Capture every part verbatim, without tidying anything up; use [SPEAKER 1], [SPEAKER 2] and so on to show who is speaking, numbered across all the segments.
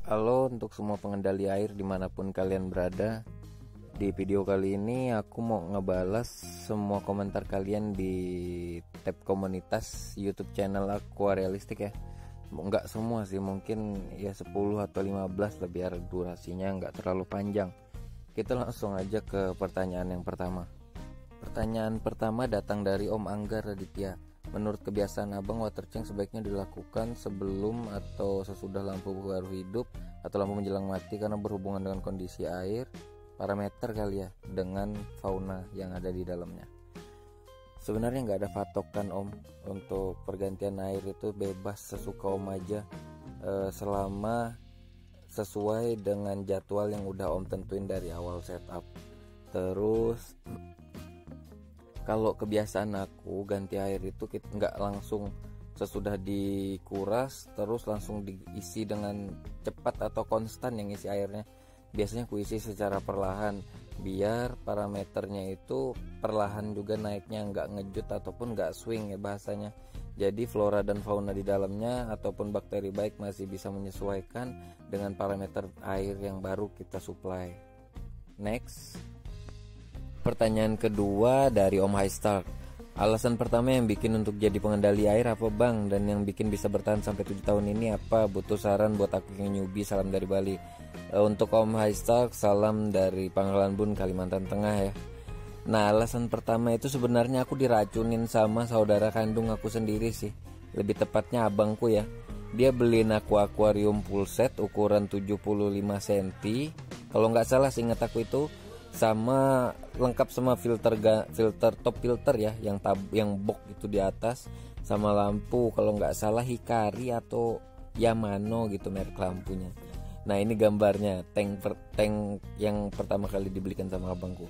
[SPEAKER 1] Halo untuk semua pengendali air dimanapun kalian berada. Di video kali ini aku mau ngebalas semua komentar kalian di tab komunitas YouTube channel Aquarealistic ya. Enggak semua sih, mungkin ya sepuluh atau lima belas lah biar durasinya nggak terlalu panjang. Kita langsung aja ke pertanyaan yang pertama. Pertanyaan pertama datang dari Om Anggar Raditya. Menurut kebiasaan abang, water change sebaiknya dilakukan sebelum atau sesudah lampu baru hidup atau lampu menjelang mati karena berhubungan dengan kondisi air, parameter kali ya, dengan fauna yang ada di dalamnya. Sebenarnya nggak ada patokan Om, untuk pergantian air itu bebas sesuka Om aja, e, selama sesuai dengan jadwal yang udah Om tentuin dari awal setup. Terus kalau kebiasaan aku ganti air itu kita nggak langsung sesudah dikuras terus langsung diisi dengan cepat atau konstan yang isi airnya. Biasanya aku isi secara perlahan biar parameternya itu perlahan juga naiknya, nggak ngejut ataupun nggak swing ya bahasanya. Jadi flora dan fauna di dalamnya ataupun bakteri baik masih bisa menyesuaikan dengan parameter air yang baru kita supply. Next, pertanyaan kedua dari Om Highstar. Alasan pertama yang bikin untuk jadi pengendali air apa bang? Dan yang bikin bisa bertahan sampai tujuh tahun ini apa? Butuh saran buat aku yang newbie. Salam dari Bali. e, Untuk Om Highstar, salam dari Pangkalan Bun, Kalimantan Tengah ya. Nah, alasan pertama itu sebenarnya aku diracunin sama saudara kandung aku sendiri sih. Lebih tepatnya abangku ya. Dia beliin aku akuarium full set ukuran tujuh puluh lima sentimeter. Kalau nggak salah seingat aku itu sama lengkap sama filter ga, filter top filter ya, yang tab yang box itu di atas, sama lampu kalau nggak salah Hikari atau Yamano gitu merek lampunya. Nah ini gambarnya tank per, tank yang pertama kali dibelikan sama abangku.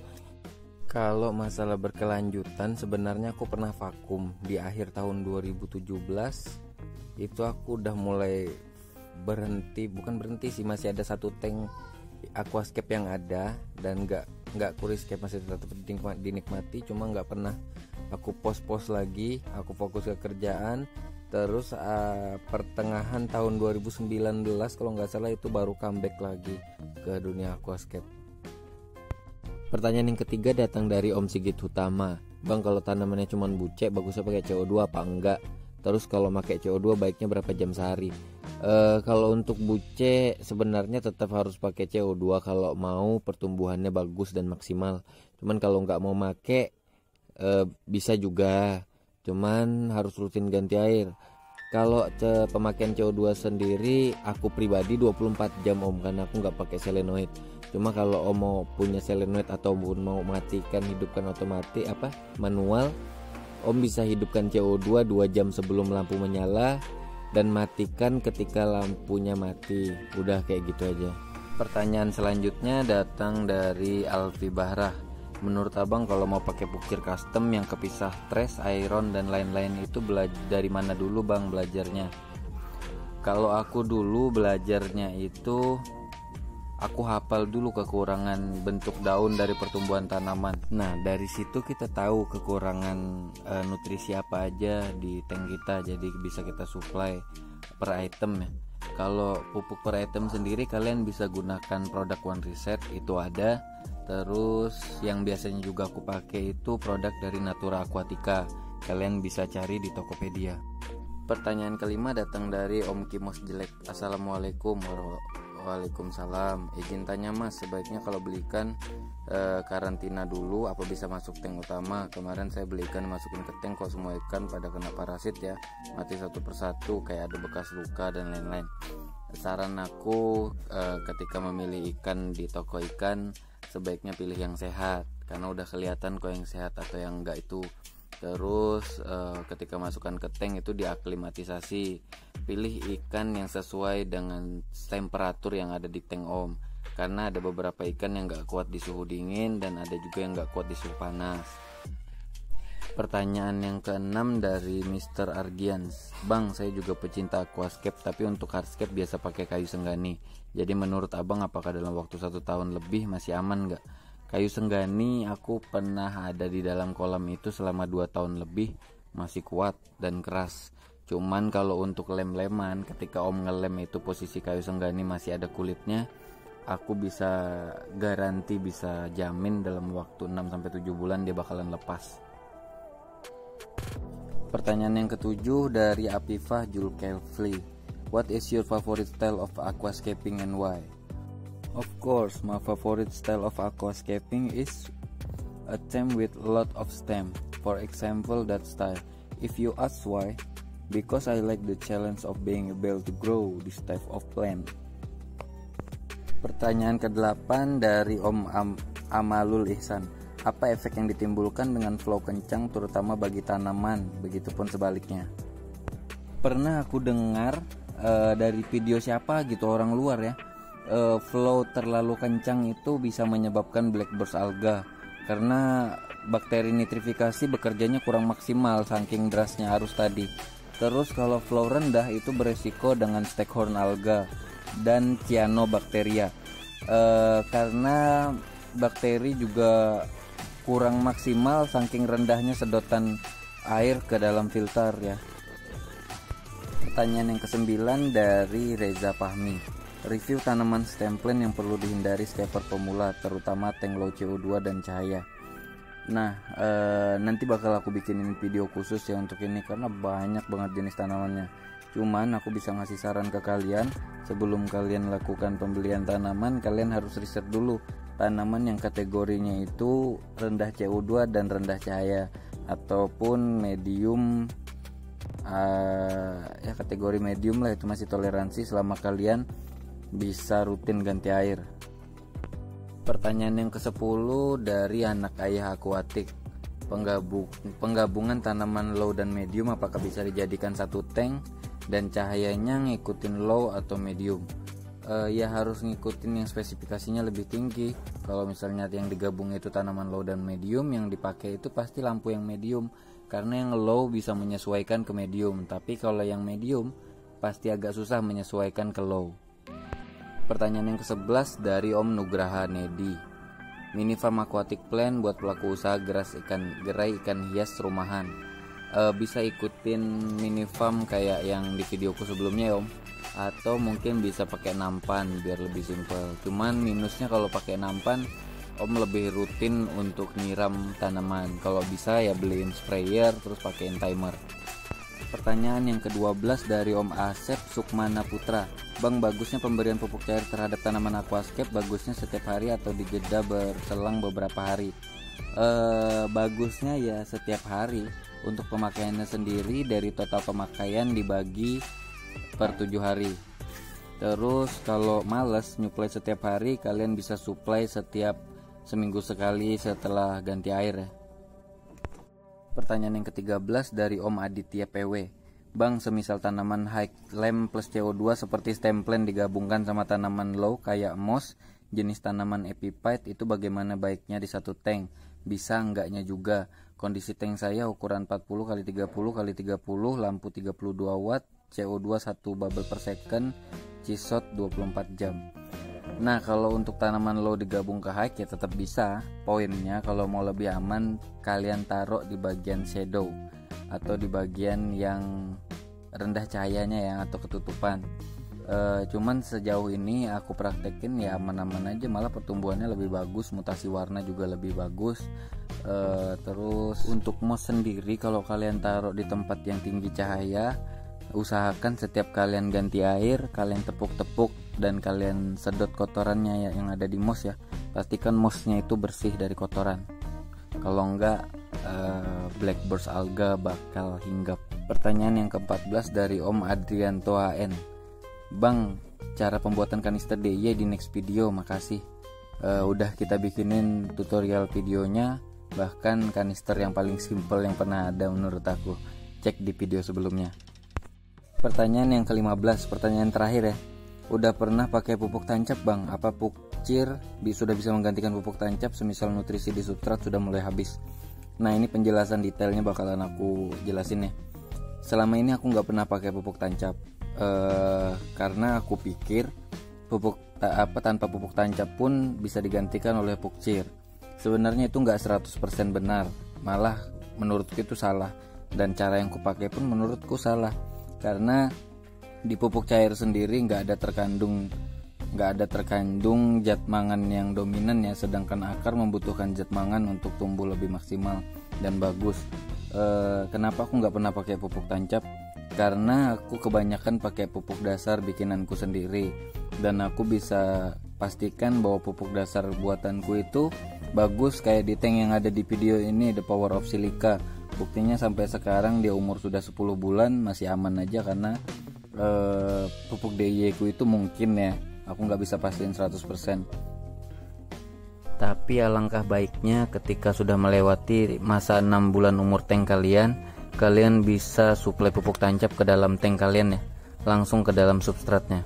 [SPEAKER 1] Kalau masalah berkelanjutan sebenarnya aku pernah vakum di akhir tahun dua ribu tujuh belas. Itu aku udah mulai berhenti, bukan berhenti sih, masih ada satu tank aquascape yang ada dan nggak nggak aquascape masih tetap dinikmati, cuma nggak pernah aku post-post lagi, aku fokus ke kerjaan. Terus uh, pertengahan tahun dua ribu sembilan belas kalau nggak salah itu baru comeback lagi ke dunia aquascape. Pertanyaan yang ketiga datang dari Om Sigit Utama. Bang, kalau tanamannya cuma bucek bagusnya pakai C O dua apa enggak? Terus kalau pakai C O dua baiknya berapa jam sehari? Uh, kalau untuk buce sebenarnya tetap harus pakai C O dua kalau mau pertumbuhannya bagus dan maksimal. Cuman kalau nggak mau make uh, bisa juga, cuman harus rutin ganti air. Kalau ce, pemakaian C O dua sendiri aku pribadi dua puluh empat jam Om, karena aku nggak pakai selenoid. Cuma kalau Om mau punya selenoid ataupun mau matikan hidupkan otomatis apa manual, Om bisa hidupkan C O dua dua jam sebelum lampu menyala dan matikan ketika lampunya mati. Udah kayak gitu aja. Pertanyaan selanjutnya datang dari Alfi Bahrah. Menurut abang kalau mau pakai pukir custom yang kepisah trash, iron dan lain-lain itu belajar dari mana dulu bang belajarnya? Kalau aku dulu belajarnya itu aku hafal dulu kekurangan bentuk daun dari pertumbuhan tanaman. Nah dari situ kita tahu kekurangan e, nutrisi apa aja di tank kita, jadi bisa kita supply per item ya. Kalau pupuk per item sendiri kalian bisa gunakan produk One Reset, itu ada. Terus yang biasanya juga aku pakai itu produk dari Natura Aquatica, kalian bisa cari di Tokopedia. Pertanyaan kelima datang dari Om Kimos Jelek. Assalamualaikum warahmatullahi Waalaikumsalam. Izin tanya mas, sebaiknya kalau belikan e, karantina dulu apa bisa masuk tank utama? Kemarin saya belikan masukin ke tank kok semua ikan pada kena parasit ya, mati satu persatu kayak ada bekas luka dan lain-lain. Saran aku e, ketika memilih ikan di toko ikan sebaiknya pilih yang sehat, karena udah kelihatan kok yang sehat atau yang enggak itu. Terus eh, ketika masukkan ke tank itu diaklimatisasi, pilih ikan yang sesuai dengan temperatur yang ada di tank Om, karena ada beberapa ikan yang gak kuat di suhu dingin dan ada juga yang gak kuat di suhu panas. Pertanyaan yang keenam dari Mister Argians. Bang, saya juga pecinta aquascape, tapi untuk hardscape biasa pakai kayu senggani. Jadi menurut abang apakah dalam waktu satu tahun lebih masih aman gak? Kayu senggani aku pernah ada di dalam kolam itu selama dua tahun lebih, masih kuat dan keras. Cuman kalau untuk lem-leman, ketika om ngelem itu posisi kayu senggani masih ada kulitnya, aku bisa garansi, bisa jamin dalam waktu enam sampai tujuh bulan dia bakalan lepas. Pertanyaan yang ketujuh dari Apifah Julkefli. What is your favorite style of aquascaping and why? Of course, my favorite style of aquascaping is a stem with a lot of stem. For example, that style. If you ask why, because I like the challenge of being able to grow this type of plant. Pertanyaan kedelapan dari Om Am Amalul Ihsan. Apa efek yang ditimbulkan dengan flow kencang terutama bagi tanaman, begitupun sebaliknya? Pernah aku dengar uh, dari video siapa gitu, orang luar ya, uh, flow terlalu kencang itu bisa menyebabkan black burst alga karena bakteri nitrifikasi bekerjanya kurang maksimal saking derasnya arus tadi. Terus kalau flow rendah itu beresiko dengan staghorn alga dan cyanobacteria, uh, karena bakteri juga kurang maksimal saking rendahnya sedotan air ke dalam filter ya. Pertanyaan yang kesembilan dari Reza Fahmi. Review tanaman stem plant yang perlu dihindari scaper pemula, terutama tank low C O dua dan cahaya. Nah, ee, nanti bakal aku bikinin video khusus ya untuk ini karena banyak banget jenis tanamannya. Cuman aku bisa ngasih saran ke kalian, sebelum kalian lakukan pembelian tanaman, kalian harus riset dulu tanaman yang kategorinya itu rendah C O dua dan rendah cahaya, ataupun medium, uh, ya kategori medium lah, itu masih toleransi selama kalian bisa rutin ganti air. Pertanyaan yang kesepuluh dari anak ayah akuatik. Penggabung, penggabungan tanaman low dan medium apakah bisa dijadikan satu tank dan cahayanya ngikutin low atau medium? Uh, ya harus ngikutin yang spesifikasinya lebih tinggi. Kalau misalnya yang digabung itu tanaman low dan medium, yang dipakai itu pasti lampu yang medium, karena yang low bisa menyesuaikan ke medium, tapi kalau yang medium pasti agak susah menyesuaikan ke low. Pertanyaan yang kesebelas dari Om Nugraha Nedi. Mini farm aquatic plant buat pelaku usaha geras ikan gerai ikan hias rumahan. Uh, bisa ikutin mini farm kayak yang di videoku sebelumnya ya Om, atau mungkin bisa pakai nampan biar lebih simpel. Cuman minusnya kalau pakai nampan, Om lebih rutin untuk nyiram tanaman. Kalau bisa ya beliin sprayer terus pakein timer. Pertanyaan yang kedua belas dari Om Asep Sukmana Putra. Bang, bagusnya pemberian pupuk cair terhadap tanaman aquascape bagusnya setiap hari atau dijeda berselang beberapa hari? Eh, bagusnya ya setiap hari. Untuk pemakaiannya sendiri dari total pemakaian dibagi per tujuh hari. Terus kalau males nyuplai setiap hari, kalian bisa suplai setiap seminggu sekali setelah ganti air ya. Pertanyaan yang ketiga belas dari Om Aditya P W. Bang, semisal tanaman high lem plus C O dua seperti stem plant digabungkan sama tanaman low kayak moss, jenis tanaman epiphyte, itu bagaimana baiknya di satu tank? Bisa enggaknya juga? Kondisi tank saya ukuran empat puluh kali tiga puluh kali tiga puluh, lampu tiga puluh dua watt, C O dua satu bubble per second, Cishot dua puluh empat jam. Nah, kalau untuk tanaman low digabung ke high ya tetap bisa. Poinnya kalau mau lebih aman, kalian taruh di bagian shadow atau di bagian yang rendah cahayanya ya, atau ketutupan. E, cuman sejauh ini aku praktekin ya aman-aman aja, malah pertumbuhannya lebih bagus, mutasi warna juga lebih bagus. E, terus untuk moss sendiri, kalau kalian taruh di tempat yang tinggi cahaya, usahakan setiap kalian ganti air, kalian tepuk-tepuk dan kalian sedot kotorannya ya, yang ada di moss ya. Pastikan mossnya itu bersih dari kotoran. Kalau enggak, uh, black burst alga bakal hinggap. Pertanyaan yang keempat belas dari Om Adrianto H N. Bang, cara pembuatan kanister D I Y di next video, makasih. Uh, udah kita bikinin tutorial videonya, bahkan kanister yang paling simple yang pernah ada menurut aku. Cek di video sebelumnya. Pertanyaan yang kelima belas, pertanyaan terakhir ya. Udah pernah pakai pupuk tancap bang? Apa pukcir sudah bisa menggantikan pupuk tancap semisal nutrisi di substrat sudah mulai habis? Nah, ini penjelasan detailnya bakalan aku jelasin ya. Selama ini aku nggak pernah pakai pupuk tancap eh, karena aku pikir pupuk ta- apa tanpa pupuk tancap pun bisa digantikan oleh pukcir. Sebenarnya itu nggak seratus persen benar, malah menurutku itu salah, dan cara yang kupakai pun menurutku salah.
[SPEAKER 2] karena di pupuk cair sendiri nggak ada terkandung nggak ada terkandung zat mangan yang dominan ya, sedangkan akar membutuhkan zat mangan untuk tumbuh lebih maksimal dan bagus. E, kenapa aku nggak pernah pakai pupuk tancap? Karena aku kebanyakan pakai pupuk dasar bikinanku sendiri, dan aku bisa pastikan bahwa pupuk dasar buatanku itu bagus, kayak di tank yang ada di video ini, The Power of Silica. Buktinya sampai sekarang dia umur sudah sepuluh bulan masih aman aja, karena e, pupuk D I Y ku itu mungkin ya, aku nggak bisa pastiin seratus persen. Tapi alangkah baiknya ketika sudah melewati masa enam bulan umur tank kalian, kalian bisa suplai pupuk tancap ke dalam tank kalian ya, langsung ke dalam substratnya.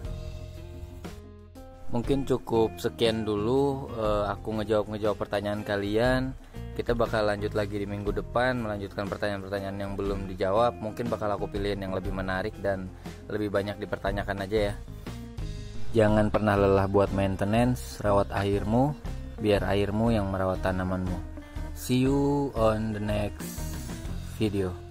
[SPEAKER 2] Mungkin cukup sekian dulu uh, aku ngejawab-ngejawab pertanyaan kalian. Kita bakal lanjut lagi di minggu depan, melanjutkan pertanyaan-pertanyaan yang belum dijawab. Mungkin bakal aku pilihin yang lebih menarik dan lebih banyak dipertanyakan aja ya. Jangan pernah lelah buat maintenance, rawat airmu, biar airmu yang merawat tanamanmu. See you on the next video.